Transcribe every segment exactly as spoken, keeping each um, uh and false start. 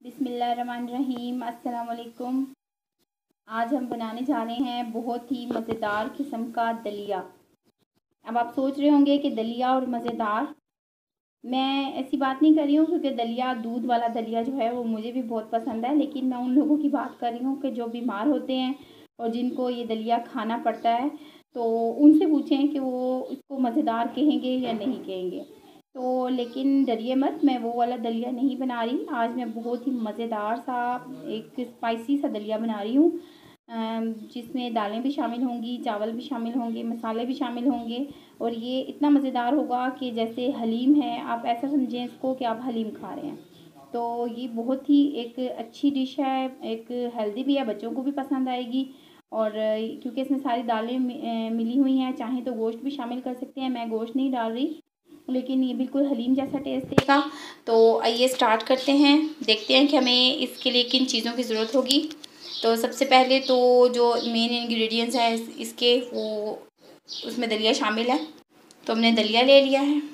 बिस्मिल्लाहिर्रहमानिर्रहीम। अस्सलाम वालेकुम। आज हम बनाने जा रहे हैं बहुत ही मज़ेदार किस्म का दलिया। अब आप सोच रहे होंगे कि दलिया और मज़ेदार, मैं ऐसी बात नहीं कर रही हूँ क्योंकि दलिया, दूध वाला दलिया जो है वो मुझे भी बहुत पसंद है, लेकिन मैं उन लोगों की बात कर रही हूँ कि जो बीमार होते हैं और जिनको ये दलिया खाना पड़ता है, तो उनसे पूछें कि वो इसको मज़ेदार कहेंगे या नहीं कहेंगे। तो लेकिन डरिए मत, मैं वो वाला दलिया नहीं बना रही। आज मैं बहुत ही मज़ेदार सा एक स्पाइसी सा दलिया बना रही हूँ, जिसमें दालें भी शामिल होंगी, चावल भी शामिल होंगे, मसाले भी शामिल होंगे, और ये इतना मज़ेदार होगा कि जैसे हलीम है, आप ऐसा समझें इसको कि आप हलीम खा रहे हैं। तो ये बहुत ही एक अच्छी डिश है, एक हेल्दी भी है, बच्चों को भी पसंद आएगी। और क्योंकि इसमें सारी दालें मिली हुई हैं, चाहें तो गोश्त भी शामिल कर सकते हैं, मैं गोश्त नहीं डाल रही, लेकिन ये बिल्कुल हलीम जैसा टेस्ट देगा। तो आइए स्टार्ट करते हैं, देखते हैं कि हमें इसके लिए किन चीज़ों की ज़रूरत होगी। तो सबसे पहले तो जो मेन इंग्रेडिएंट्स हैं इसके, वो उसमें दलिया शामिल है। तो हमने दलिया ले लिया है।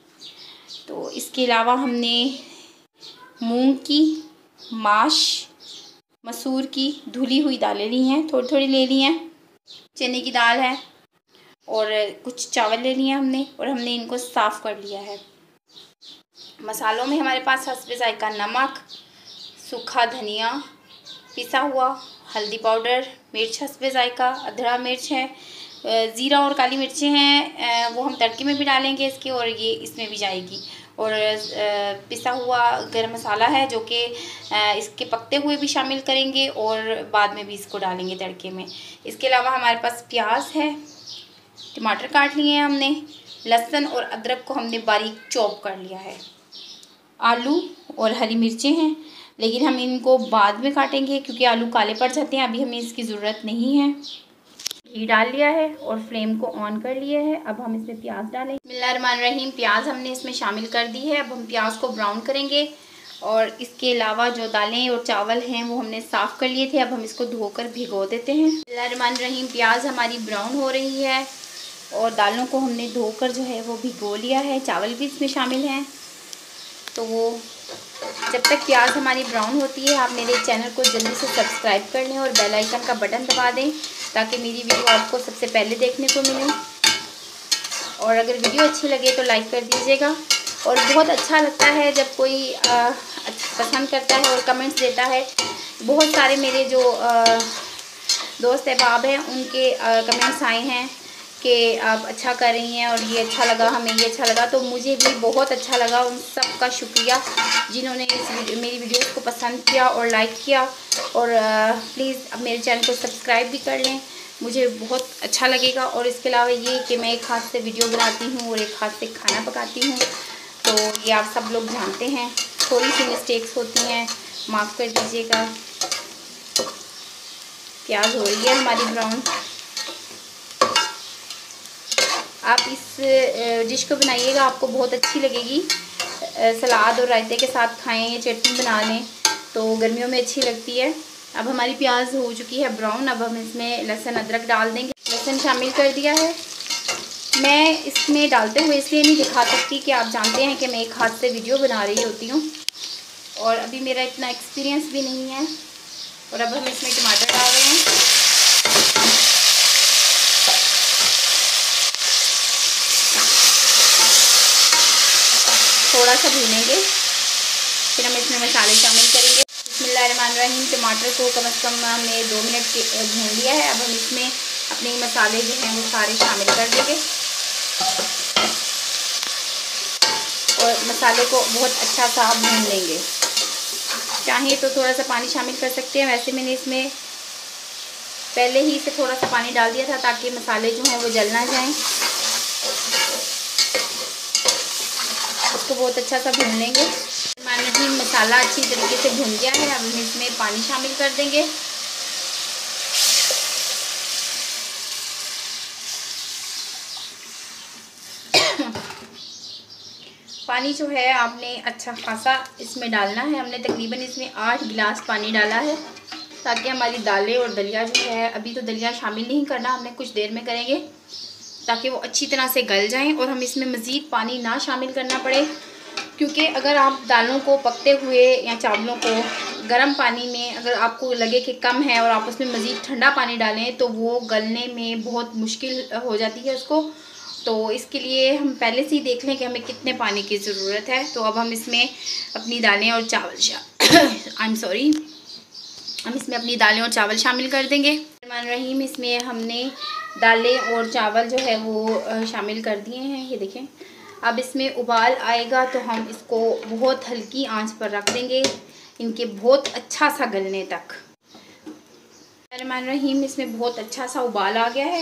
तो इसके अलावा हमने मूंग की, माश, मसूर की धुली हुई दालें ली हैं, थोड़ी थोड़ी ले ली हैं। चने की दाल है और कुछ चावल ले लिए हमने, और हमने इनको साफ़ कर लिया है। मसालों में हमारे पास हस्बे ज़ायका नमक, सूखा धनिया पिसा हुआ, हल्दी पाउडर, मिर्च हस्बे ज़ायका, अधड़ा मिर्च है, ज़ीरा और काली मिर्चें हैं, वो हम तड़के में भी डालेंगे इसके, और ये इसमें भी जाएगी। और पिसा हुआ गरम मसाला है जो कि इसके पकते हुए भी शामिल करेंगे और बाद में भी इसको डालेंगे तड़के में। इसके अलावा हमारे पास प्याज है, टमाटर काट लिए हैं हमने, लहसुन और अदरक को हमने बारीक चॉप कर लिया है, आलू और हरी मिर्चें हैं, लेकिन हम इनको बाद में काटेंगे क्योंकि आलू काले पड़ जाते हैं, अभी हमें इसकी ज़रूरत नहीं है। घी डाल लिया है और फ्लेम को ऑन कर लिया है। अब हम इसमें प्याज डालेंगे। बिस्मिल्लाहिर्रहमानिर्रहीम। प्याज हमने इसमें शामिल कर दी है। अब हम प्याज को ब्राउन करेंगे। और इसके अलावा जो दालें और चावल हैं वो हमने साफ़ कर लिए थे, अब हम इसको धोकर भिगो देते हैं। बिस्मिल्लाहिर्रहमानिर्रहीम। प्याज हमारी ब्राउन हो रही है और दालों को हमने धोकर जो है वो भिगो लिया है, चावल भी इसमें शामिल हैं। तो वो जब तक प्याज हमारी ब्राउन होती है, आप मेरे चैनल को जल्दी से सब्सक्राइब कर लें और बेल आइकन का बटन दबा दें ताकि मेरी वीडियो आपको सबसे पहले देखने को मिले। और अगर वीडियो अच्छी लगे तो लाइक कर दीजिएगा। और बहुत अच्छा लगता है जब कोई आ, पसंद करता है और कमेंट्स देता है। बहुत सारे मेरे जो आ, दोस्त अहबाब हैं उनके कमेंट्स आए हैं कि आप अच्छा कर रही हैं और ये अच्छा लगा, हमें ये अच्छा लगा। तो मुझे भी बहुत अच्छा लगा। उन सब का शुक्रिया जिन्होंने इस मेरी वीडियोस को पसंद किया और लाइक किया। और प्लीज़ अब मेरे चैनल को सब्सक्राइब भी कर लें, मुझे बहुत अच्छा लगेगा। और इसके अलावा ये कि मैं एक हाथ से वीडियो बनाती हूँ और एक हाथ से खाना पकाती हूँ, तो ये आप सब लोग जानते हैं, थोड़ी सी मिस्टेक्स होती हैं, माफ़ कर दीजिएगा। प्याज हो रही है हमारी ब्राउन। आप इस डिश को बनाइएगा, आपको बहुत अच्छी लगेगी। सलाद और रायते के साथ खाएं, या चटनी बना लें तो गर्मियों में अच्छी लगती है। अब हमारी प्याज हो चुकी है ब्राउन। अब हम इसमें लहसुन अदरक डाल देंगे। लहसुन शामिल कर दिया है। मैं इसमें डालते हुए इसलिए नहीं दिखा सकती कि आप जानते हैं कि मैं एक हाथ से वीडियो बना रही होती हूँ और अभी मेरा इतना एक्सपीरियंस भी नहीं है। और अब हम इसमें टमाटर डाल रहे हैं। थोड़ा सा भूनेंगे, फिर हम इसमें मसाले शामिल करेंगे। बिस्मिल्लाहिर्रहमानिर्रहीम। टमाटर को कम से कम हमने दो मिनट के भून लिया है। अब हम इसमें अपने मसाले जो हैं वो सारे शामिल कर देंगे और मसाले को बहुत अच्छा सा भून लेंगे। चाहे तो थोड़ा सा पानी शामिल कर सकते हैं, वैसे मैंने इसमें पहले ही से थोड़ा सा पानी डाल दिया था ताकि मसाले जो हैं वो जल ना जाएं। इसको बहुत अच्छा सा भून लेंगे। मैंने मसाला अच्छी तरीके से भून गया है। अब हम इसमें पानी शामिल कर देंगे। पानी जो है आपने अच्छा खासा इसमें डालना है। हमने तकरीबन इसमें आठ गिलास पानी डाला है ताकि हमारी दालें और दलिया जो है, अभी तो दलिया शामिल नहीं करना, हमने कुछ देर में करेंगे ताकि वो अच्छी तरह से गल जाएं और हम इसमें मज़ीद पानी ना शामिल करना पड़े। क्योंकि अगर आप दालों को पकते हुए या चावलों को गर्म पानी में अगर आपको लगे कि कम है और आप उसमें मज़ीद ठंडा पानी डालें तो वो गलने में बहुत मुश्किल हो जाती है उसको। तो इसके लिए हम पहले से ही देख लें कि हमें कितने पानी की ज़रूरत है। तो अब हम इसमें अपनी दालें और चावल आई एम सॉरी हम इसमें अपनी दालें और चावल शामिल कर देंगे। रहमान रहीम, इसमें हमने दालें और चावल जो है वो शामिल कर दिए हैं। ये देखें, अब इसमें उबाल आएगा तो हम इसको बहुत हल्की आंच पर रख देंगे इनके बहुत अच्छा सा गलने तक। रहमान रहीम, इसमें बहुत अच्छा सा उबाल आ गया है।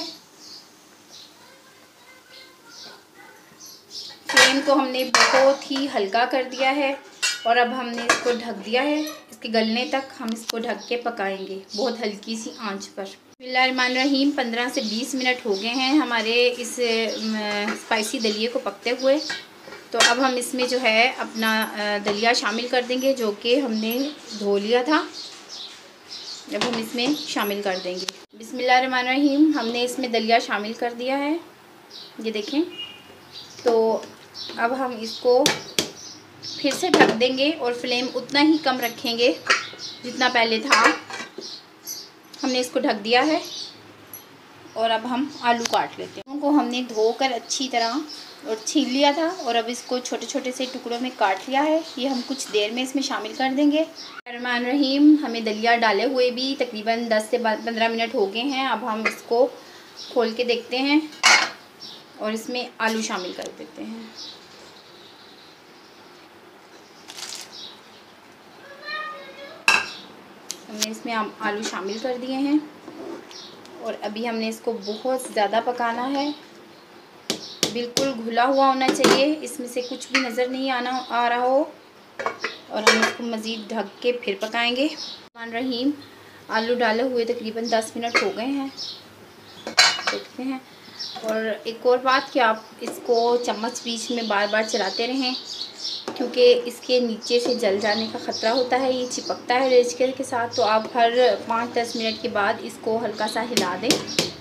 फ्लेम को हमने बहुत ही हल्का कर दिया है और अब हमने इसको ढक दिया है। इसके गलने तक हम इसको ढक के पकाएंगे बहुत हल्की सी आंच पर। बिस्मिल्लाहिर्रहमानिर्रहीम, पंद्रह से बीस मिनट हो गए हैं हमारे इस स्पाइसी दलिये को पकते हुए। तो अब हम इसमें जो है अपना दलिया शामिल कर देंगे जो कि हमने धो लिया था। अब हम इसमें शामिल कर देंगे। बिस्मिल्लाहिर्रहमानिर्रहीम, हमने इसमें दलिया शामिल कर दिया है, ये देखें। तो अब हम इसको फिर से ढक देंगे और फ्लेम उतना ही कम रखेंगे जितना पहले था। हमने इसको ढक दिया है और अब हम आलू काट लेते हैं। आलू को हमने धोकर अच्छी तरह और छील लिया था और अब इसको छोटे छोटे से टुकड़ों में काट लिया है। ये हम कुछ देर में इसमें शामिल कर देंगे। रहमान रहीम, हमें दलिया डाले हुए भी तकरीबन दस से पंद्रह मिनट हो गए हैं। अब हम इसको खोल के देखते हैं और इसमें आलू शामिल कर देते हैं। हमने इसमें आलू शामिल कर दिए हैं और अभी हमने इसको बहुत ज़्यादा पकाना है। बिल्कुल घुला हुआ होना चाहिए, इसमें से कुछ भी नज़र नहीं आना आ रहा हो। और हम इसको मज़ीद ढक के फिर पकाएंगे। रहमान रहीम, आलू डाले हुए तकरीबन दस मिनट हो गए हैं, देखते हैं। और एक और बात कि आप इसको चम्मच बीच में बार बार चलाते रहें क्योंकि इसके नीचे से जल जाने का ख़तरा होता है। ये चिपकता है रेचके के साथ। तो आप हर पाँच दस मिनट के बाद इसको हल्का सा हिला दें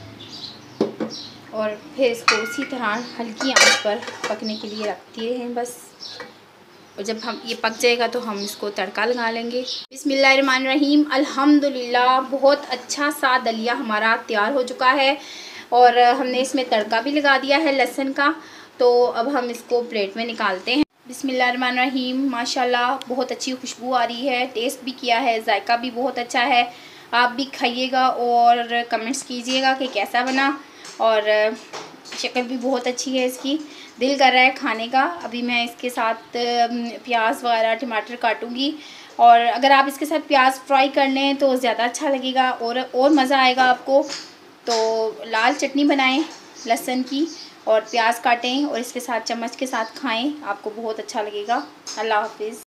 और फिर इसको उसी तरह हल्की आंच पर पकने के लिए रखती रहें बस। और जब हम ये पक जाएगा तो हम इसको तड़का लगा लेंगे। बिस्मिल्लाहिर्रहमानिर्रहीम, अल्हम्दुलिल्लाह, बहुत अच्छा सा दलिया हमारा तैयार हो चुका है और हमने इसमें तड़का भी लगा दिया है लहसुन का। तो अब हम इसको प्लेट में निकालते हैं। बिस्मिल्लाहिर्रहमानिर्रहीम, माशाल्लाह बहुत अच्छी खुशबू आ रही है। टेस्ट भी किया है, जायका भी बहुत अच्छा है। आप भी खाइएगा और कमेंट्स कीजिएगा कि कैसा बना। और शक्ल भी बहुत अच्छी है इसकी, दिल कर रहा है खाने का। अभी मैं इसके साथ प्याज वगैरह टमाटर काटूंगी और अगर आप इसके साथ प्याज फ्राई कर लें तो ज़्यादा अच्छा लगेगा और और मज़ा आएगा आपको। तो लाल चटनी बनाएं लहसुन की और प्याज काटें और इसके साथ चम्मच के साथ खाएं, आपको बहुत अच्छा लगेगा। अल्लाह हाफिज़।